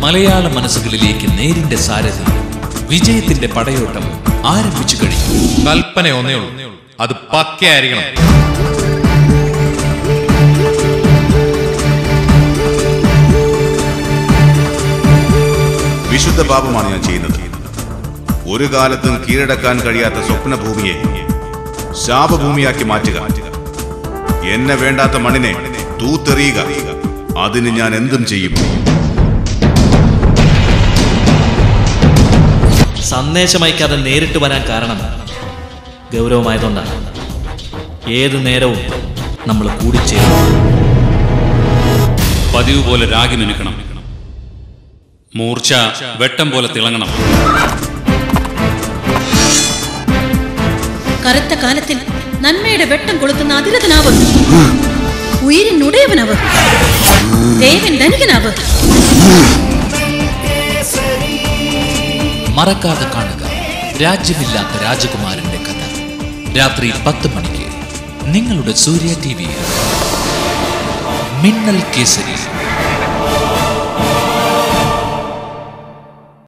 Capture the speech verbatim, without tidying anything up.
മലയാള മനസ്സുകളിലേക്ക് നേരിന്റെ സാരഥി വിജയത്തിന്റെ പടയോട്ടം ആരംഭിച്ചു കഴിഞ്ഞു. കൽപ്പന ഒന്നേ ഉള്ളൂ, അത് പക്കയായിരിക്കണം. വിശുദ്ധ പാപമാണ് ഞാൻ ചെയ്യുന്നത്. ഒരു കാലത്തും കീഴടക്കാൻ കഴിയാത്ത സ്വപ്നഭൂമിയെ ശാപഭൂമിയാക്കി മാറ്റുക, എന്നെ വേണ്ടാത്ത മണ്ണിനെ തൂത്തെറിയുക, അതിന് ഞാൻ എന്തും ചെയ്യും. സന്ദേശം അയക്കാതെ നേരിട്ട് വരാൻ കാരണം ഗൗരവമായതുകൊണ്ടാണ്. ഏതു നേരവും നമ്മൾ കൂടിച്ചേരും. പതിവ് പോലെ രാഗി മിനുക്കണം, മൂർച്ച വെട്ടം പോലെ തിളങ്ങണം. കറുത്ത കാലത്തിൽ നന്മയുടെ വെട്ടം കൊളുത്തുന്ന അതിരഥനാവ്, ഉയിരിനുടയവനാവ്, ദേവൻ ധനികനാവ്. മറക്കാതെ കാണുക രാജ്യമില്ലാത്ത രാജകുമാരന്റെ കഥ. രാത്രി പത്ത് മണിക്ക് നിങ്ങളുടെ സൂര്യ ടി വിയിൽ. മിന്നൽ കേസരി.